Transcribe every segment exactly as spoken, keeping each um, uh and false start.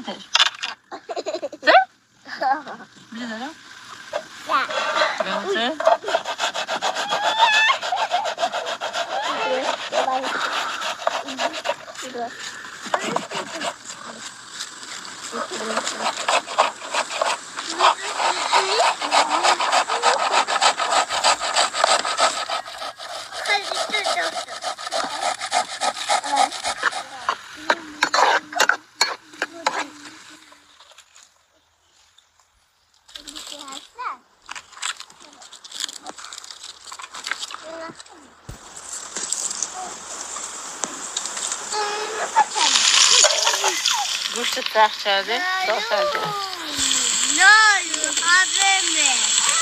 بتر ده بده ده لا گوشت تخت کرده صاف کرده نه حرمه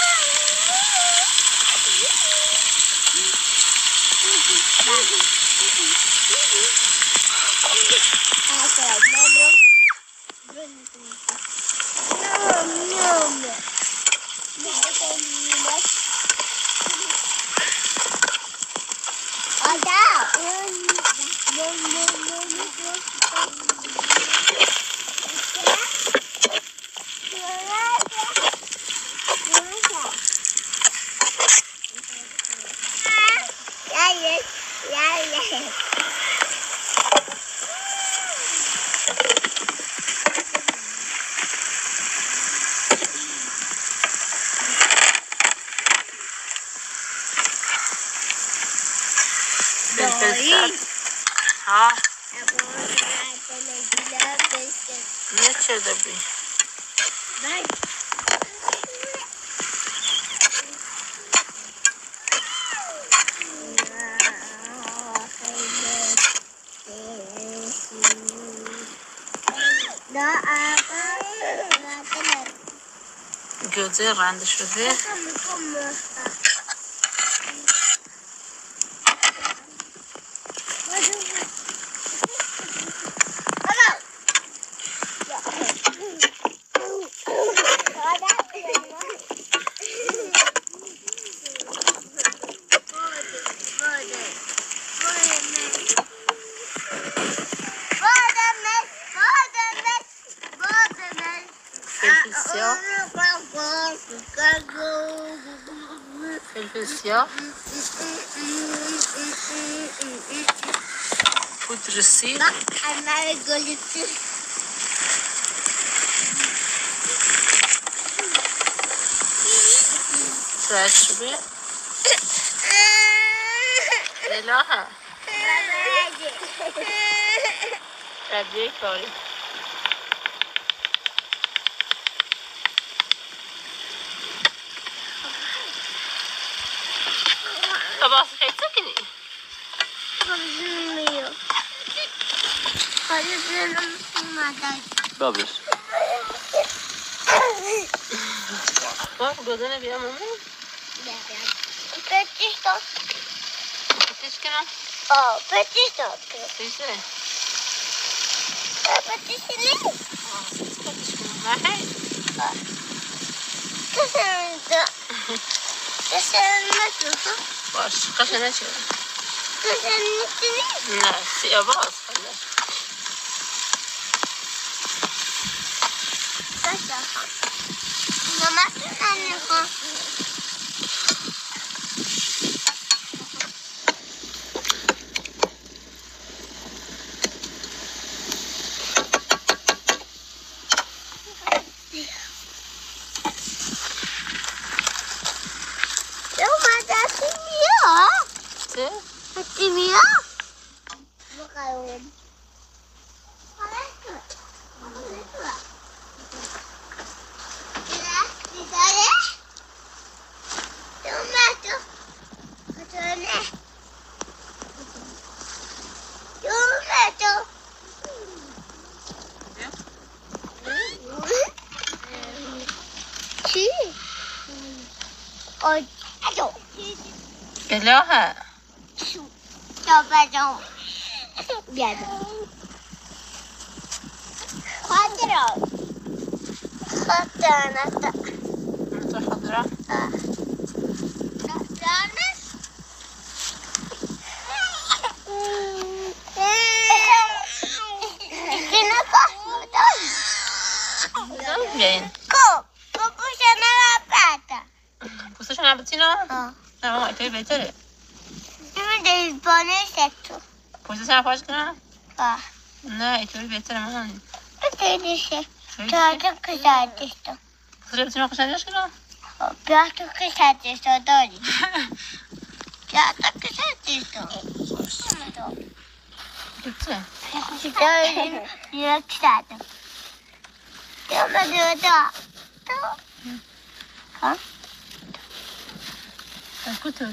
بالفلسفة ها نه چه دبی گوزه رنده شده فلفل سیاه پودر سیر تجربه الهه ربیه کاری طب خیلی سکنی بابرش بابا بدنه بیام امون پتیش داد پتیش کنم آه پتیش داد پتیشه پتیش نیست پتیش کنم نه کسیم داد کسیم نشد باش قشه نشد کسیم نیست نه سیاه باز خلاص کسیم نمسته نمیخوام Timia? Bukan. الهه coba dong biar خضراء خضراء نتا نتا خضراء نتانس كنا كه Bettina, Bettina? Ja. Ja, ik weet beter. Men det är bara nu sett så. Pojse sen fast kan. Ja. Nej, ik weet beter man. Det är det så. Jag tycker så här det står. Ska du Bettina kanske jag ska? Jag tycker så här det står dåligt. Jag tycker så här det står. Gute. Det är ju klart. Ja, men du då. Då. Ja. Det är gott.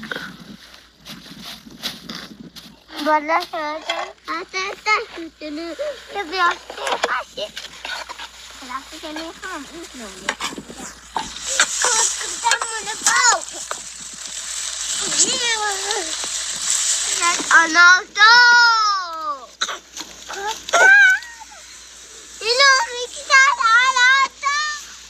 Bara så där. Att det är ute nu. Jag vill ha se fast. Kolla, så kan ni fram ut nu. Another. You know, we got another.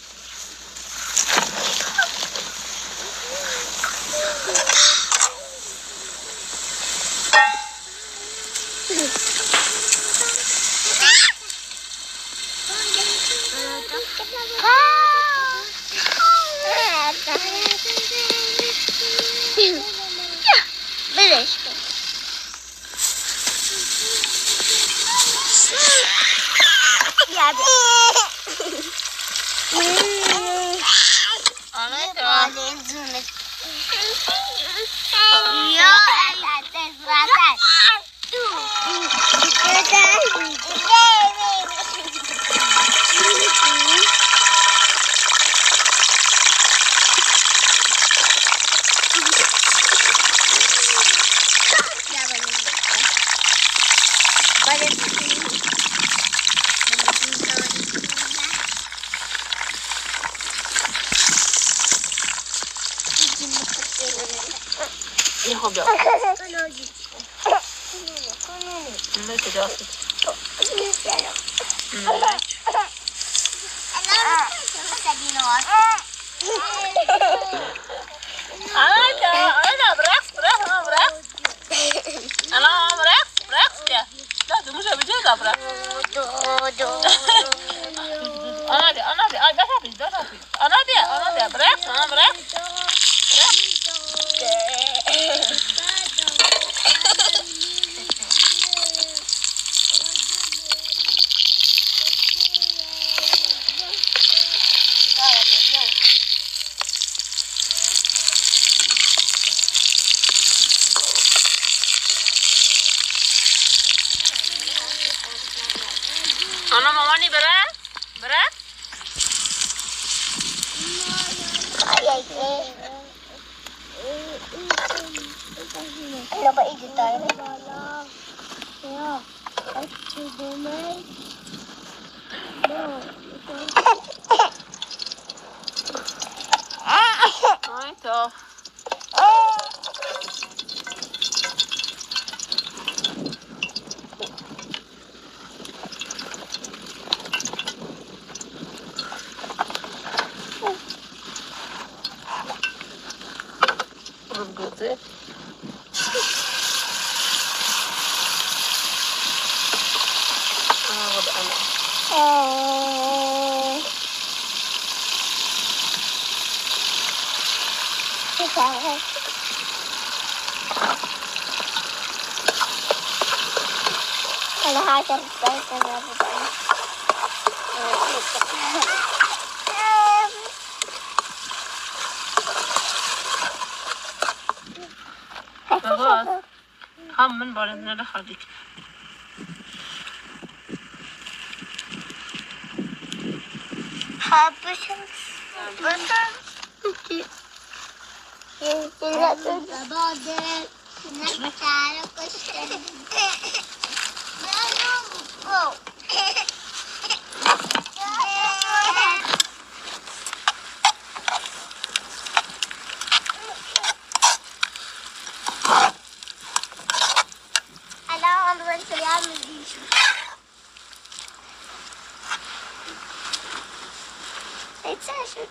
Birleşti. Ya bir. Ana Ya, ya. Jag har bra. Men det är bra. Ana ya, ana bırak, bırak, ana bırak. Ana bırak, bırak ya. لا ده مش بيجي bırak. Ana de, ana de, ay ben yapayım, ben yapayım. Ana de, ana de, bırak, ana bırak. Bırak. Ana mama ni bırak, bırak. Ano ba edit tayo? Ay tamam. Güzel. Aa, bu da ana. Kalau hajar baik kan خلاص هم من بالدنا دخلت Hapusin. Hapusin. Sila to. Babode. Sinakasara ko siya. Ano po? Alam mo sila mag-issue. It's a shoot.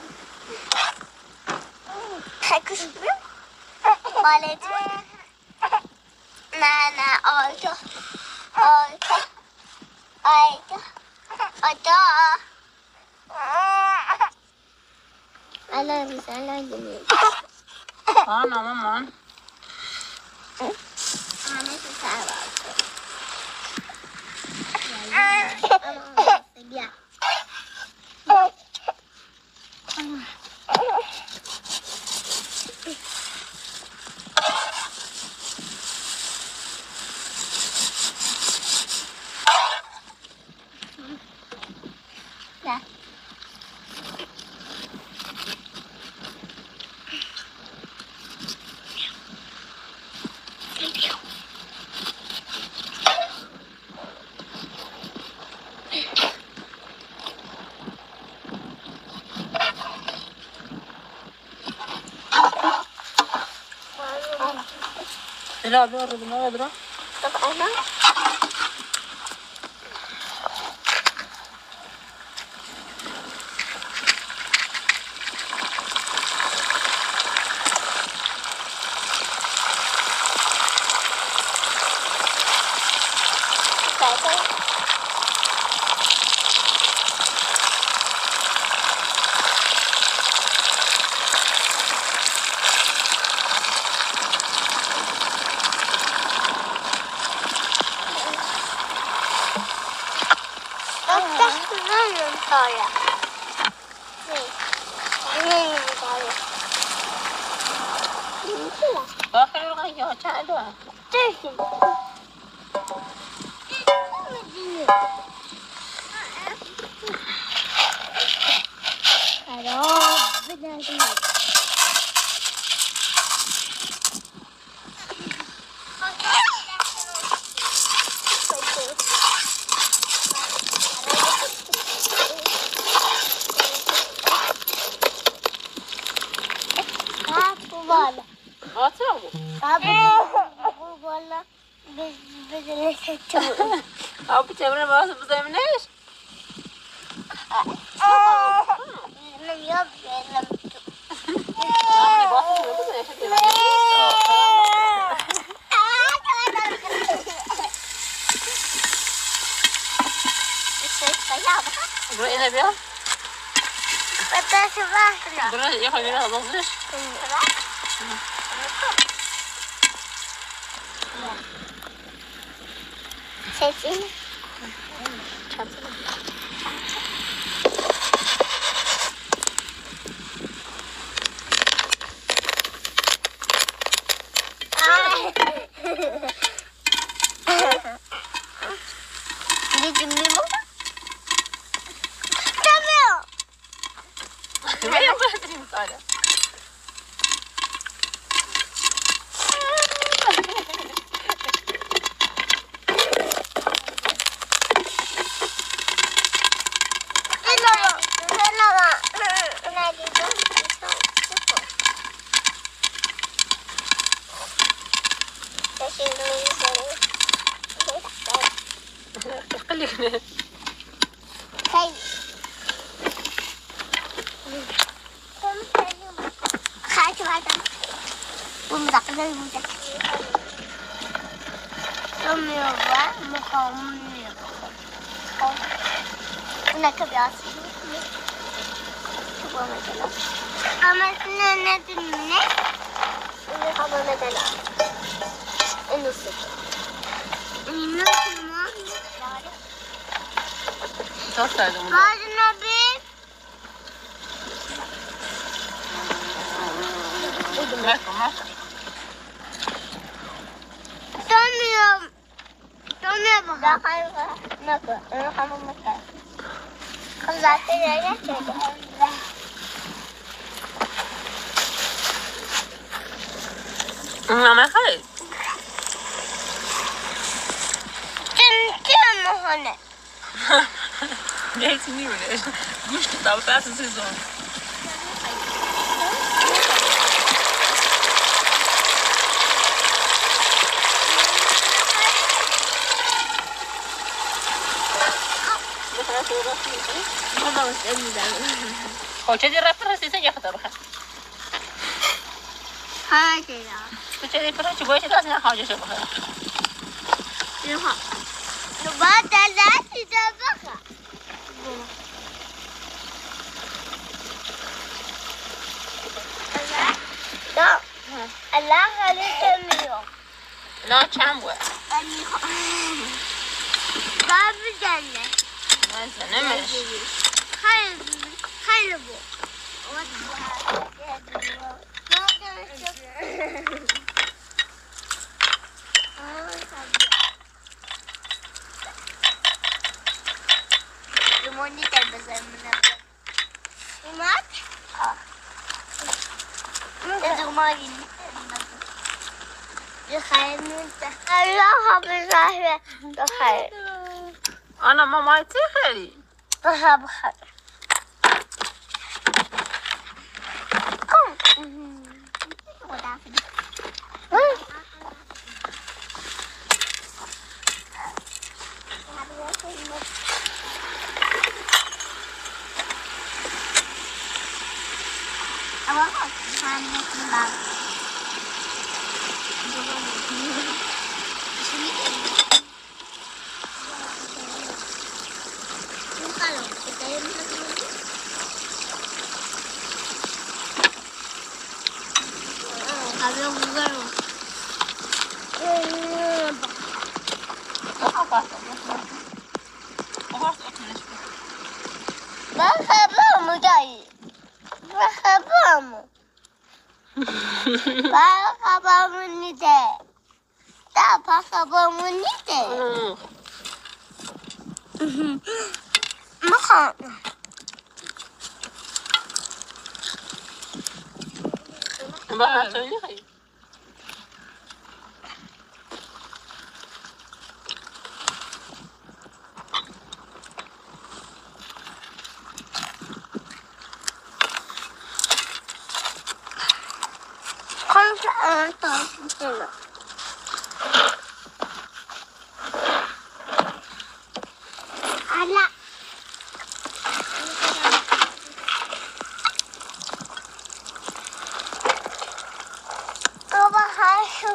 Kız mı? Balet mi? Nana oldu. Oldu. Oldu. Oldu. Alam sana geliyor. أنا ماما أنا سأبغى لا بيورد ما يدرى. طب أنا طالع آخر الغيّة تعالوا. أو بتمرين ما أصل بزاي مناش. لم يبقى لم أنا باصل من بزاي شكله. برينا بيا. بس واحدة. برينا يا أخي بينا ضزش. شايفين؟ ما ما خير. كم كم هنا. ليش نيجي ليش؟ مش تطلع تاسس سيزون. هو كذي رافر هسي سجى خطرها. هاي كذا. كذي فرش جوي كذا أصلا حاجة شبهها. يلا. نبات لا تجابها. لا. الان خیلی میام. نه چند بود؟ ولی باب جنه. نه نمیش. خیلی خیلی بود. لیمونی در بزنم. لیمات؟ آه. لیمونی. بخیر میشه. الله حافظه. بخیر. آنا مامایتی خیلی. بخیر بخیر. بخبرمو جایی بخبرمو بخبرمو نیده دا بخبرمو نیده مخوام باید خیلی خیلی Ala. Baba haşu.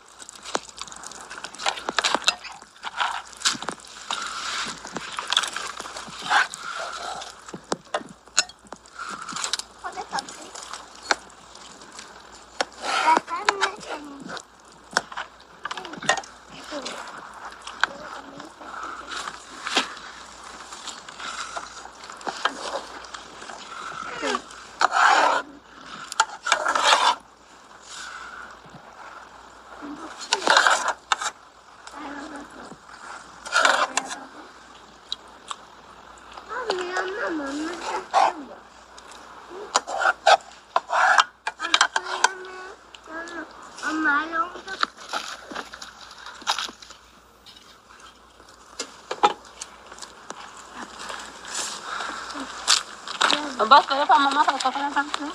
بس كده فاهمة ما خلاص فاهمة فاهمة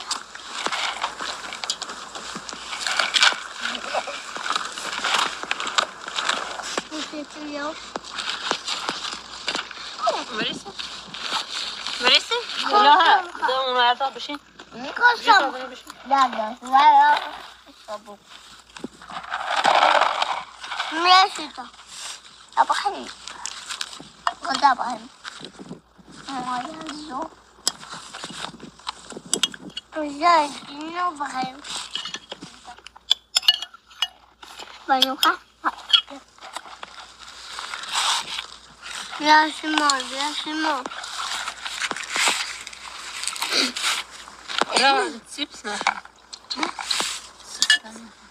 مريسي مريسي لا ده ما يعرف بشيء قسم لا لا لا ابو ماشي ده ابو حليب وده ابو حليب ما يزو وجاي انه بخير بنوكا يا شمال يا شمال لا تسيب سنة